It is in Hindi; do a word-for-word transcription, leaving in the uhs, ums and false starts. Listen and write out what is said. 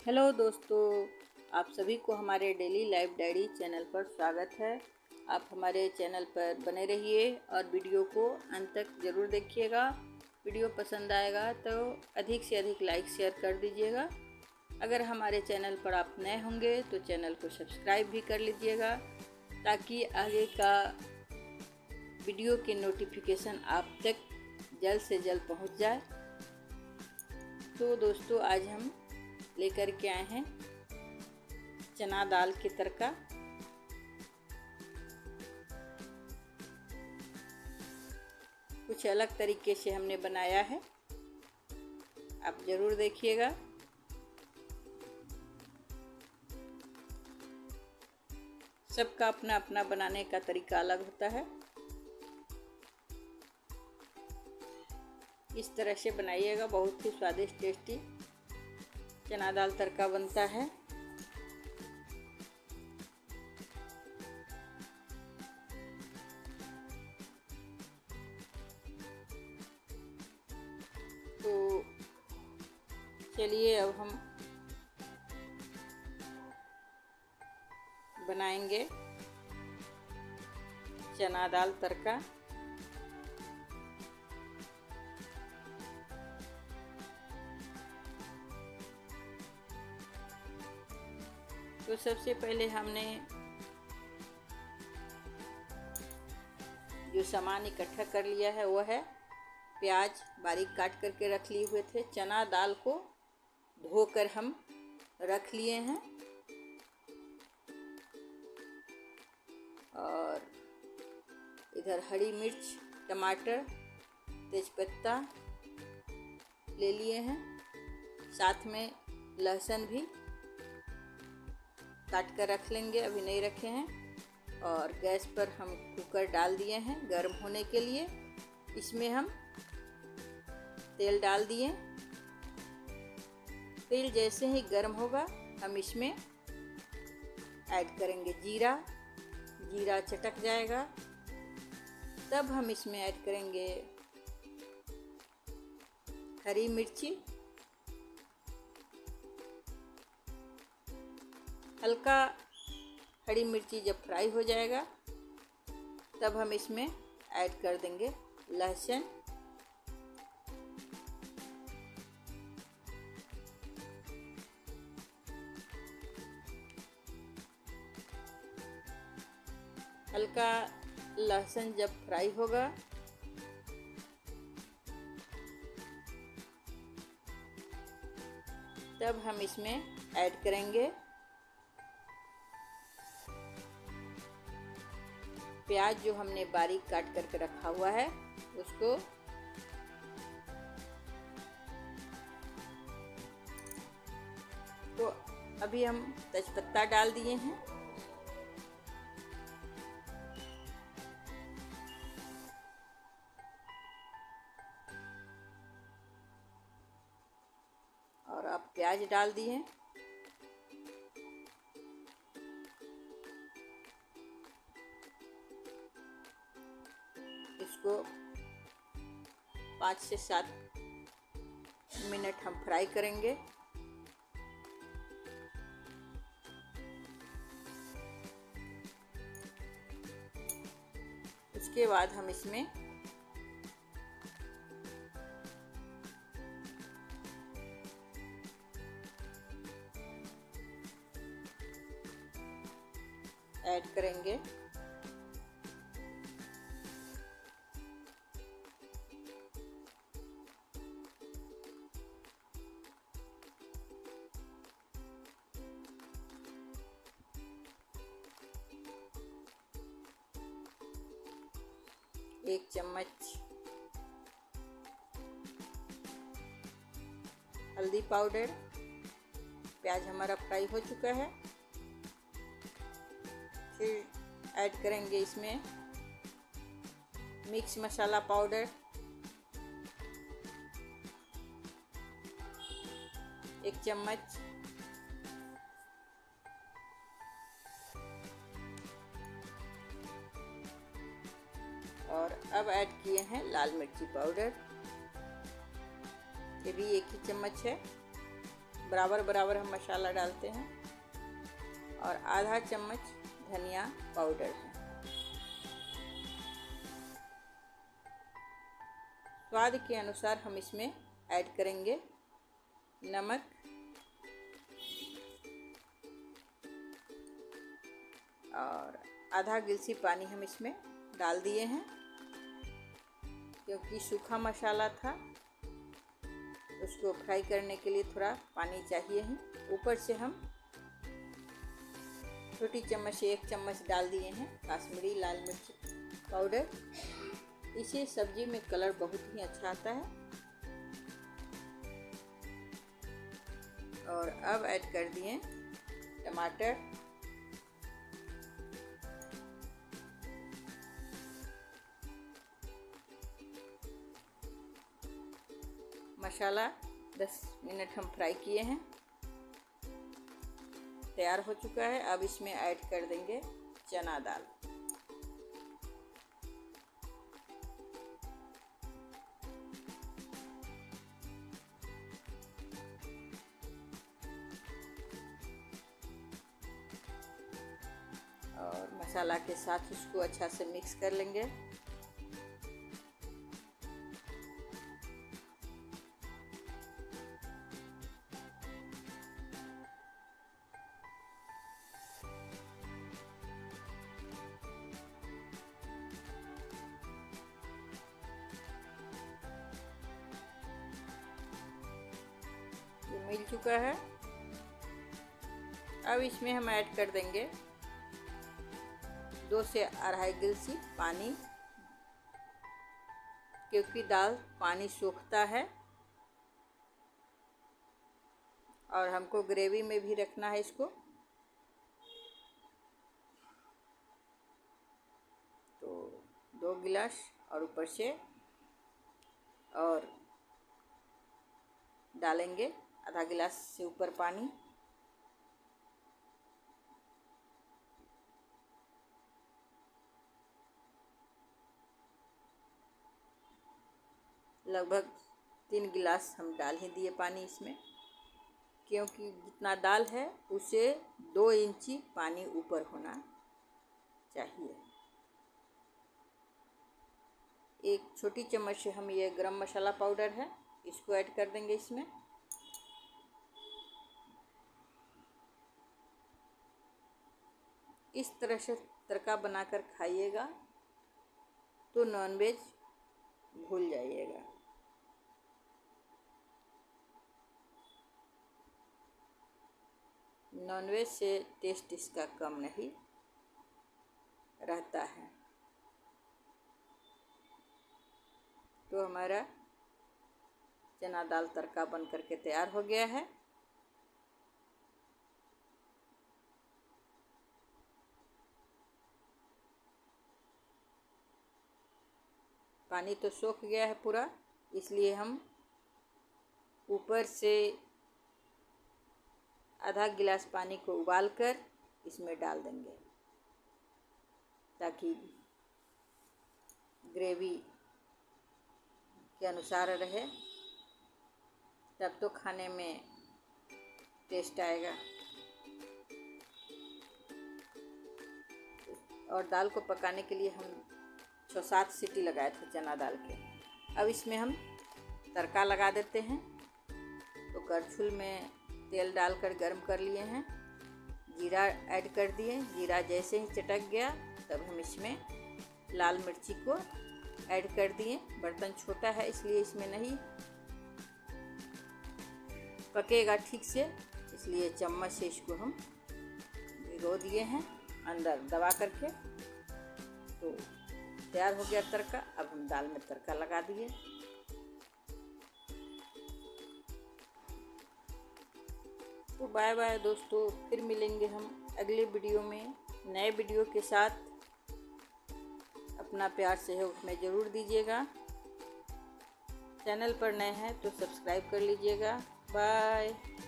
हेलो दोस्तों, आप सभी को हमारे डेली लाइफ डायरी चैनल पर स्वागत है। आप हमारे चैनल पर बने रहिए और वीडियो को अंत तक ज़रूर देखिएगा। वीडियो पसंद आएगा तो अधिक से अधिक लाइक शेयर कर दीजिएगा। अगर हमारे चैनल पर आप नए होंगे तो चैनल को सब्सक्राइब भी कर लीजिएगा ताकि आगे का वीडियो की नोटिफिकेशन आप तक जल्द से जल्द पहुंच जाए। तो दोस्तों, आज हम लेकर के आए हैं चना दाल की तड़का। कुछ अलग तरीके से हमने बनाया है, आप ज़रूर देखिएगा। सबका अपना अपना बनाने का तरीका अलग होता है। इस तरह से बनाइएगा, बहुत ही स्वादिष्ट टेस्टी चना दाल तड़का बनता है। तो चलिए अब हम बनाएंगे चना दाल तड़का। तो सबसे पहले हमने जो सामान इकट्ठा कर लिया है वो है प्याज बारीक काट करके रख लिए हुए थे। चना दाल को धोकर हम रख लिए हैं और इधर हरी मिर्च, टमाटर, तेजपत्ता ले लिए हैं। साथ में लहसुन भी काट कर रख लेंगे, अभी नहीं रखे हैं। और गैस पर हम कुकर डाल दिए हैं गर्म होने के लिए। इसमें हम तेल डाल दिए। तेल जैसे ही गर्म होगा हम इसमें ऐड करेंगे जीरा। जीरा चटक जाएगा तब हम इसमें ऐड करेंगे हरी मिर्ची। हल्का हरी मिर्ची जब फ्राई हो जाएगा तब हम इसमें ऐड कर देंगे लहसुन। हल्का लहसुन जब फ्राई होगा तब हम इसमें ऐड करेंगे प्याज जो हमने बारीक काट करके रखा हुआ है उसको। तो अभी हम तेजपत्ता डाल दिए हैं। और अब प्याज डाल दिए। इसको पाँच से सात मिनट हम फ्राई करेंगे। उसके बाद हम इसमें ऐड करेंगे एक चम्मच हल्दी पाउडर। प्याज हमारा फ्राई हो चुका है। फिर ऐड करेंगे इसमें मिक्स मसाला पाउडर एक चम्मच। और अब ऐड किए हैं लाल मिर्ची पाउडर, ये भी एक ही चम्मच है। बराबर बराबर हम मसाला डालते हैं और आधा चम्मच धनिया पाउडर है। स्वाद के अनुसार हम इसमें ऐड करेंगे नमक, और आधा गिलसी पानी हम इसमें डाल दिए हैं, क्योंकि सूखा मसाला था, उसको फ्राई करने के लिए थोड़ा पानी चाहिए ही। ऊपर से हम छोटी चम्मच से एक चम्मच डाल दिए हैं कश्मीरी लाल मिर्च पाउडर। इससे सब्जी में कलर बहुत ही अच्छा आता है। और अब ऐड कर दिए टमाटर, मसाला दस मिनट हम फ्राई किए हैं, तैयार हो चुका है। अब इसमें ऐड कर देंगे चना दाल। और मसाला के साथ उसको अच्छा से मिक्स कर लेंगे। मिल चुका है। अब इसमें हम ऐड कर देंगे दो से अढ़ाई गिलास पानी, क्योंकि दाल पानी सोखता है और हमको ग्रेवी में भी रखना है इसको। तो दो गिलास और ऊपर से और डालेंगे आधा गिलास से ऊपर पानी। लगभग तीन गिलास हम डाल ही दिए पानी इसमें, क्योंकि जितना दाल है उसे दो इंची पानी ऊपर होना चाहिए। एक छोटी चम्मच से हम ये गरम मसाला पाउडर है, इसको ऐड कर देंगे इसमें। इस तरह से तड़का बनाकर खाइएगा तो नॉनवेज भूल जाइएगा। नॉनवेज से टेस्ट इसका कम नहीं रहता है। तो हमारा चना दाल तड़का बन करके तैयार हो गया है। पानी तो सूख गया है पूरा, इसलिए हम ऊपर से आधा गिलास पानी को उबालकर इसमें डाल देंगे, ताकि ग्रेवी के अनुसार रहे, तब तो खाने में टेस्ट आएगा। और दाल को पकाने के लिए हम छः सात सीटी लगाए थे चना दाल के। अब इसमें हम तड़का लगा देते हैं। तो करछुल में तेल डालकर गर्म कर लिए हैं, जीरा ऐड कर दिए। जीरा जैसे ही चटक गया तब हम इसमें लाल मिर्ची को ऐड कर दिए। बर्तन छोटा है इसलिए इसमें नहीं पकेगा ठीक से, इसलिए चम्मच से इसको हम भिगो दिए हैं अंदर दबा करके। तो तैयार हो गया तड़का। अब हम दाल में तड़का लगा दिए। तो बाय बाय दोस्तों, फिर मिलेंगे हम अगले वीडियो में नए वीडियो के साथ। अपना प्यार सहयोग में ज़रूर दीजिएगा। चैनल पर नए हैं तो सब्सक्राइब कर लीजिएगा। बाय।